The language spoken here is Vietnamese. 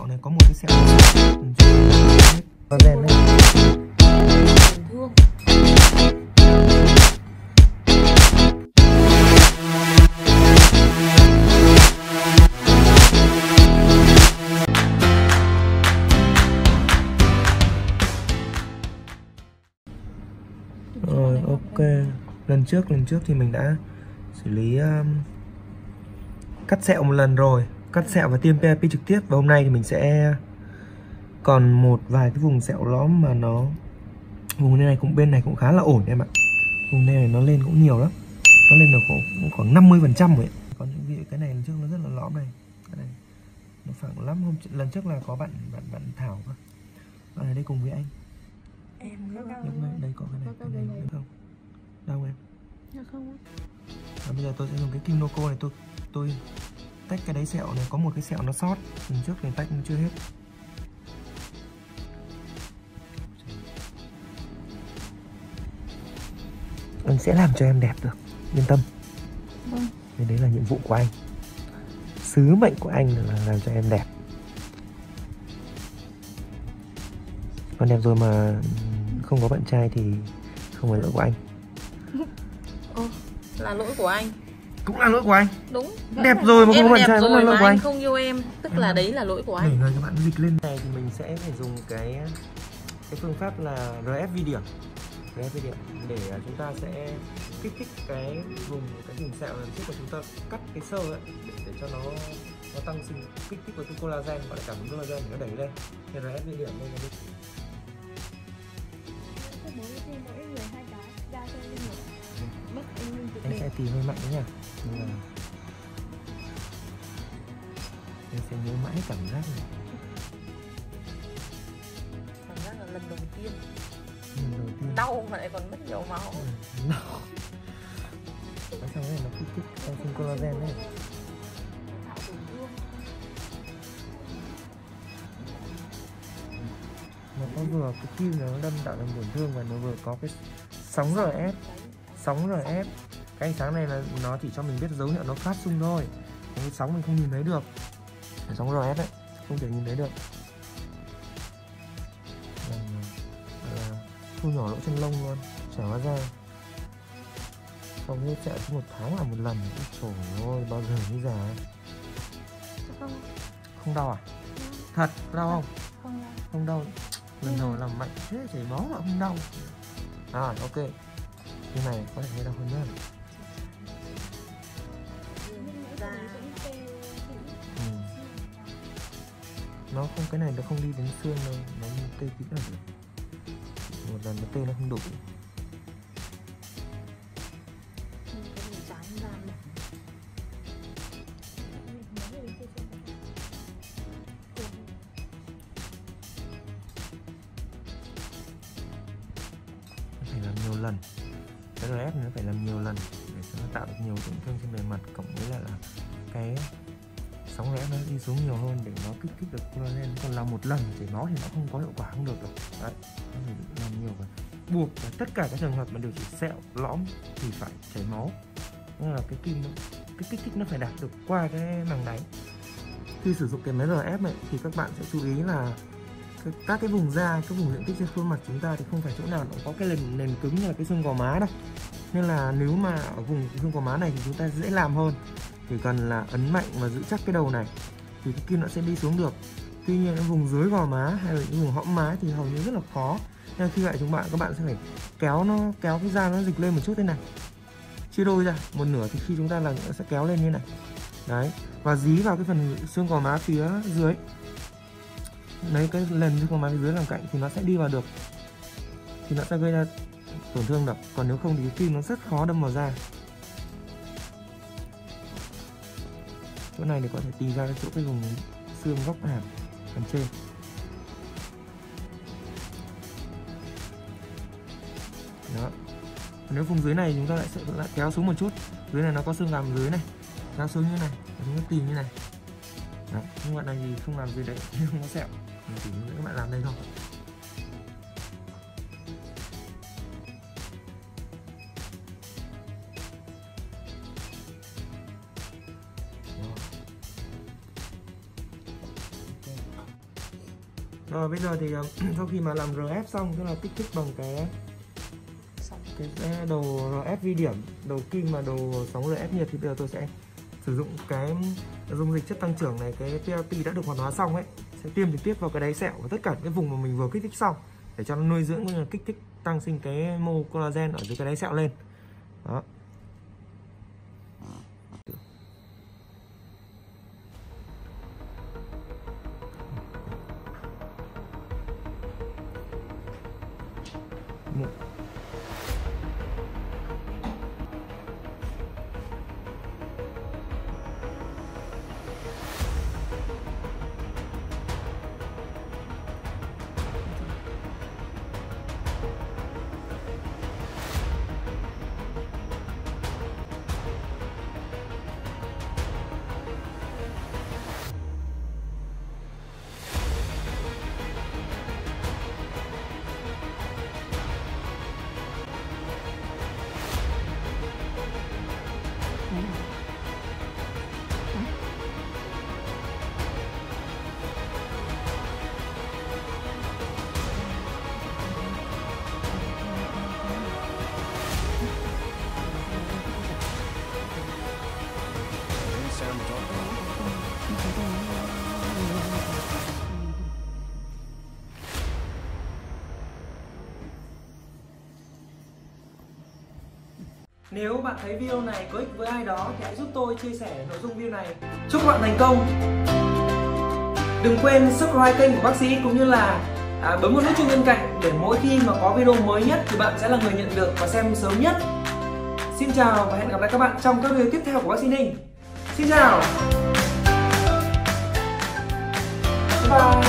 này có một cái sẹo đen này. Rồi ok, lần trước thì mình đã xử lý cắt sẹo một lần rồi, cắt sẹo và tiêm PRP trực tiếp. Và hôm nay thì mình sẽ còn một vài cái vùng sẹo lõm mà nó vùng này cũng bên này cũng khá là ổn em ạ. Vùng này nó lên cũng nhiều lắm, nó lên được khoảng 50% rồi. Còn những cái này lần trước nó rất là lõm này, cái này nó phẳng lắm. Lần trước là có bạn Thảo cơ, bạn ở đây cùng với anh. Em rất đau. Đây có cái này được không? Đau em? Dạ không. Bây giờ tôi sẽ dùng cái kim Noco này, tôi tách cái đáy sẹo này, có một cái sẹo nó sót lần trước này, tách chưa hết. Anh sẽ làm cho em đẹp được, yên tâm. Vâng. Nên đấy là nhiệm vụ của anh, sứ mệnh của anh là làm cho em đẹp. Còn đẹp rồi mà không có bạn trai thì không phải lỗi của anh. Là lỗi của anh. Cũng là lỗi của anh. Đúng. Đẹp rồi mà không có bạn trai cũng là lỗi của anh. không yêu em, tức là đấy là lỗi của anh. Để người các bạn dịch lên này thì mình sẽ phải dùng cái phương pháp là RF vi điểm. RF vi điểm để chúng ta sẽ kích thích cái vùng sẹo lần trước mà chúng ta cắt cái sơ ấy, để cho nó tăng sinh, kích thích vào cái collagen, gọi là cảm ứng collagen để nó đẩy lên. Thì RF vi điểm đây là đi. Anh sẽ tìm hơi mạnh đấy nha. Em sẽ nhớ mãi cảm giác này. Cảm giác là lần đầu tiên đau mà lại còn mất nhiều máu. Đau. Xong cái này nó kích thích tăng sinh collagen đấy. Nó có vừa cái kim nó đâm tạo thành tổn thương và nó vừa có cái sóng RF. Cái ánh sáng này là nó chỉ cho mình biết dấu hiệu nó phát xung thôi. Cái sóng mình không nhìn thấy được. Cái sóng RF đấy không thể nhìn thấy được. Thu nhỏ lỗ chân lông luôn, chả hóa ra. Xong như chạy một tháng là một lần. Trời ơi, bao giờ mới già. Không đau à? Thật, đau không? Không đau. Lần đầu làm mạnh thế, chảy máu mà không đau. Rồi, ok. Cái này có thể hơi đau hơn nhá. Nó không, cái này nó không đi đến xương đâu, nó tê tí là được. Một lần nó tê nó không đủ. Phải làm nhiều lần. Cái RF này nó phải làm nhiều lần để cho nó tạo được nhiều tổn thương trên bề mặt, cộng với lại là cái sóng RF nó đi xuống nhiều hơn để nó kích thích được collagen. Còn làm một lần chảy máu thì nó không có hiệu quả, không được đâu. Đấy, nó phải làm nhiều và buộc là tất cả các trường hợp mà điều trị sẹo lõm thì phải chảy máu. Nên là cái kim, cái kích thích nó phải đạt được qua cái màng đáy. Khi sử dụng cái máy RF này thì các bạn sẽ chú ý là các cái vùng da, các vùng diện tích trên khuôn mặt chúng ta thì không phải chỗ nào cũng có cái nền cứng như là cái xương gò má đâu. Nên là nếu mà ở vùng xương gò má này thì chúng ta dễ làm hơn. Chỉ cần là ấn mạnh và giữ chắc cái đầu này thì cái kim nó sẽ đi xuống được. Tuy nhiên cái vùng dưới gò má hay là những vùng hõm má thì hầu như rất là khó. Nên khi vậy các bạn sẽ phải kéo cái da nó dịch lên một chút thế này, chia đôi ra một nửa, thì khi chúng ta làm nó sẽ kéo lên như này đấy, và dí vào cái phần xương gò má phía dưới, lấy cái lần xương gò má phía dưới làm cạnh thì nó sẽ đi vào được, thì nó sẽ gây ra tổn thương được. Còn nếu không thì cái kim nó rất khó đâm vào da. Chỗ này thì có thể tìm ra cái chỗ cái vùng xương góc hàm phần trên. Đó. Nếu vùng dưới này chúng ta lại kéo xuống một chút, dưới này nó có xương hàm dưới này, kéo xuống như này, chúng ta tìm như này. Đó. Nhưng bạn này thì không làm gì đấy, không có sẹo, mình chỉ hướng dẫn các bạn làm đây thôi. Rồi bây giờ thì sau khi mà làm RF xong, tức là kích thích bằng cái đồ RF vi điểm, đồ kim mà đồ sóng RF nhiệt, thì bây giờ tôi sẽ sử dụng cái dung dịch chất tăng trưởng này, cái PRP đã được hoạt hóa xong ấy, sẽ tiêm trực tiếp vào cái đáy sẹo và tất cả cái vùng mà mình vừa kích thích xong để cho nó nuôi dưỡng cũng như là kích thích tăng sinh cái mô collagen ở dưới cái đáy sẹo lên. Đó. Nếu bạn thấy video này có ích với ai đó thì hãy giúp tôi chia sẻ nội dung video này. Chúc bạn thành công. Đừng quên subscribe kênh của bác sĩ cũng như là bấm vào nút chuông bên cạnh để mỗi khi mà có video mới nhất thì bạn sẽ là người nhận được và xem sớm nhất. Xin chào và hẹn gặp lại các bạn trong các video tiếp theo của bác sĩ Ninh. Xin chào. Bye bye.